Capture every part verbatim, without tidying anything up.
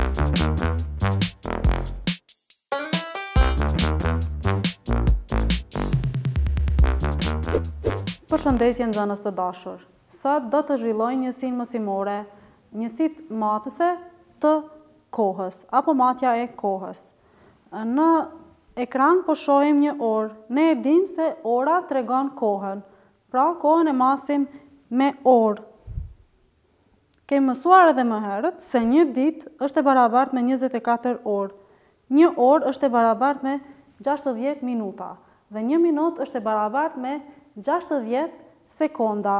Përshëndetje nxënës të dashur. Sot do të zhvilloj njësinë mësimore, njësitë matëse të kohës apo matja e kohës. Në ekran po shohim një orë. Ne e dim se ora tregon kohën. Pra kohën e masim me orë. Kemi mësuar edhe më herët se një ditë është e barabartë me njëzet e katër orë. Një orë është e barabartë me gjashtëdhjetë minuta dhe një minutë është e barabartë me gjashtëdhjetë sekonda.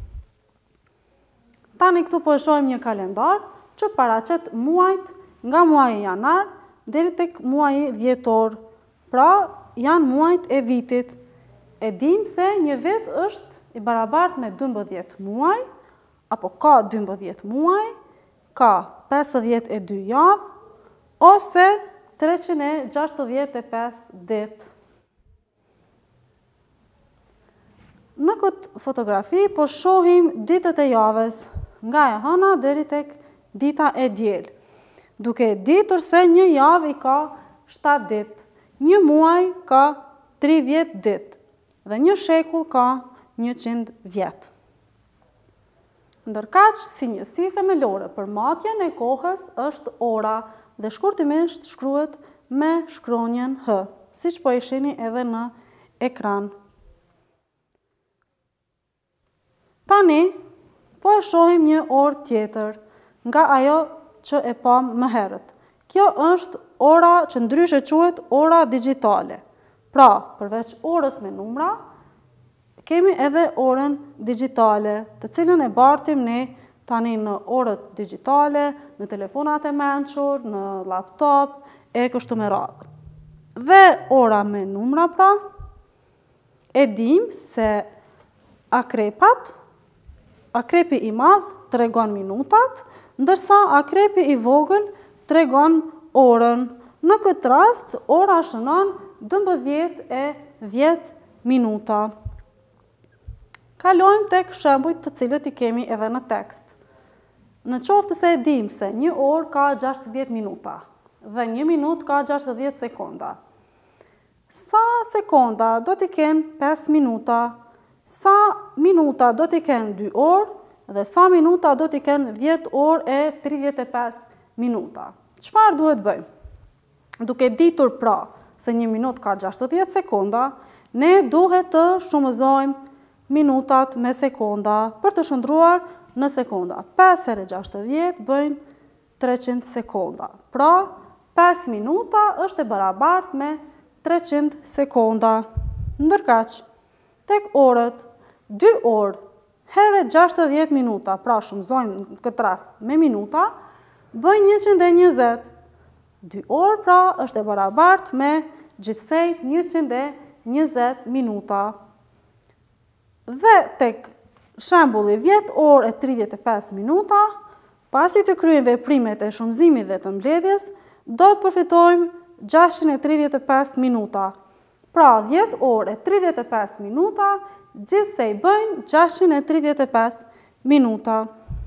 Tani këtu po e shohim një kalendar që paraqet muajt nga muaji janar deri tek muaji dhjetor. Pra janë muajt e vitit. E dim se një vit është i barabartë me dymbëdhjetë muaj, apo ka dymbëdhjetë muaj, ka pesëdhjetë e dy javë, ose treqind e gjashtëdhjetë e pesë ditë. Në këtë fotografi po shohim ditët e javës, nga e hëna deri tek dita e diel. Duke ditur se një javë i ka shtatë ditë, një muaj ka tridhjetë ditë dhe një shekull ka njëqind vjet. Ndërkaq, si njësi themelore për matjen e kohës është ora dhe shkurtimisht shkruhet me shkronjën H, siç po e shihni edhe në ekran. Tani, po e shohim një orë tjetër, nga ajo që e pam më herët. Kjo është ora që ndryshe quhet ora digjitale. Pra, përveç orës me numra, kemi edhe orën digjitale, të cilën e bartim ne tani në orët digjitale, në telefonat e mençur, në laptop, e kështu me radhë. Dhe ora me numra pra, e dim se akrepat, akrepi i madh tregon minutat, ndërsa akrepi i vogël tregon orën. Në këtë rast, ora shënon dymbëdhjetë e dhjetë minuta. Kalojmë tek shembujt të cilët i kemi edhe në tekst. Në qoftë se e dim se një orë ka gjashtëdhjetë minuta dhe një minutë ka gjashtëdhjetë sekonda. Sa sekonda do t'i kenë pesë minuta? Sa minuta do t'i kenë dy orë dhe sa minuta do t'i kenë dhjetë orë e tridhjetë e pesë minuta. Çfarë duhet bëjmë? Duke ditur pra se një minutë ka gjashtëdhjetë sekonda, ne duhet të shumëzojmë minutat me sekonda për të shndruar në sekonda. pesë herë gjashtëdhjetë bëjnë treqind sekonda. Pra, pesë minuta është e barabartë me treqind sekonda. Ndërkaq, tek orët, dy orë herë gjashtëdhjetë minuta, pra shumëzojmë në këtë rast me minuta, bëjnë njëqind e njëzet. dy orë pra është e barabartë me gjithsej njëqind e njëzet minuta. Dhe tek shembulli dhjetë orë e tridhjetë e pesë minuta, pasi të kryejmë veprimet e shumëzimit dhe të mbledhjes, do të përfitojmë gjashtëqind e tridhjetë e pesë minuta. Pra, dhjetë orë e tridhjetë e pesë minuta, gjithsej bëjnë gjashtëqind e tridhjetë e pesë minuta.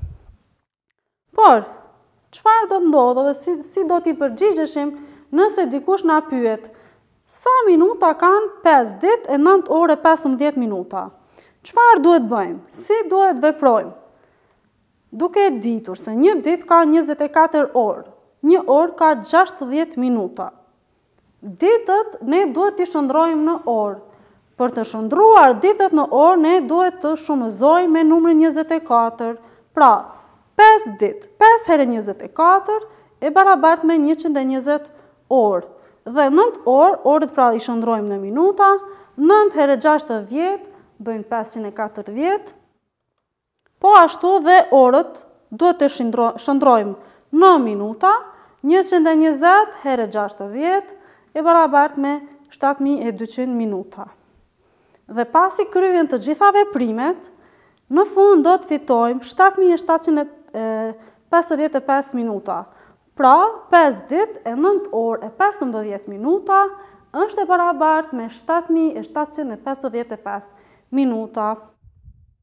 Por, çfarë do të ndodhë dhe si, si do t'i përgjigjeshim nëse dikush na pyet, sa minuta kanë pesë ditë e nëntë orë e pesëmbëdhjetë minuta? Çfarë duhet bëjmë? Si duhet veprojmë? Duke e ditur se një ditë ka njëzet e katër orë, një orë ka gjashtëdhjetë minuta. Ditët ne duhet t'i shndrojmë në orë. Për të shndruar ditët në orë, ne duhet të shumëzojmë me numrin njëzet e katër. Pra, pesë ditë, pesë herë njëzet e katër e barabartë me njëqind e njëzet orë. Dhe nëntë orë, orët pra i shndrojmë në minuta, nëntë herë gjashtëdhjetë bëjnë pesëqind e katërdhjetë, po ashtu dhe orët duhet të shndrojmë në minuta, njëqind e njëzet herë gjashtëdhjetë e barabartë me shtatë mijë e dyqind minuta. Dhe pasi kryen të gjitha veprimet, në fund do të fitojmë shtatë mijë e shtatëqind e pesëdhjetë e pesë minuta. Pra, pesë ditë e nëntë orë e pesëmbëdhjetë minuta është e barabartë me shtatë mijë e shtatëqind e pesëdhjetë e pesë minuta.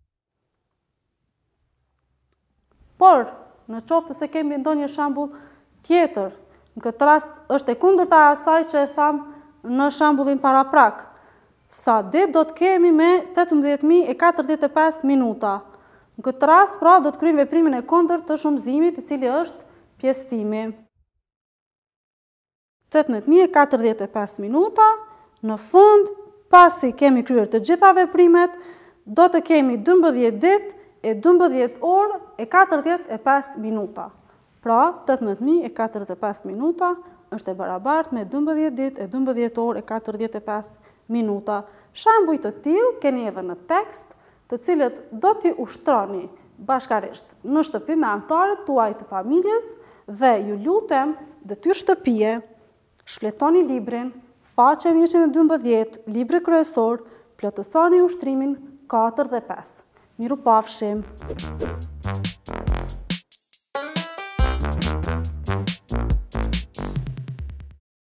Por, në qoftë se kemi ndonjë shembull Tjetër, në këtë rast është e kundërta e asaj që e tham në shembullin paraprak. Sa det do të kemi me tetëmbëdhjetë mijë e katërdhjetë e pesë minuta. Në këtë rast, pra, do të kryejmë veprimin e kundërt të shumëzimit, i cili është pjesëtimi. tetëmbëdhjetë mijë e katërdhjetë e pesë minuta, në fund, pasi kemi kryer të gjitha veprimet, do të kemi dymbëdhjetë ditë e dymbëdhjetë orë e katërdhjetë e pesë minuta. Pra, tetëmbëdhjetë mijë e katërdhjetë e pesë minuta është e barabartë me dymbëdhjetë ditë e dymbëdhjetë orë e katërdhjetë e pesë minuta. Shembuj të tillë keni edhe në tekst, të cilët do t'i ushtroni bashkarisht në shtëpi me anëtarët tuaj të familjes dhe ju lutem detyrë shtëpie, shfletoni librin, faqe njëqind e dymbëdhjetë, libri kryesor, plotësoni ushtrimin katër dhe pesë. Mirupafshim!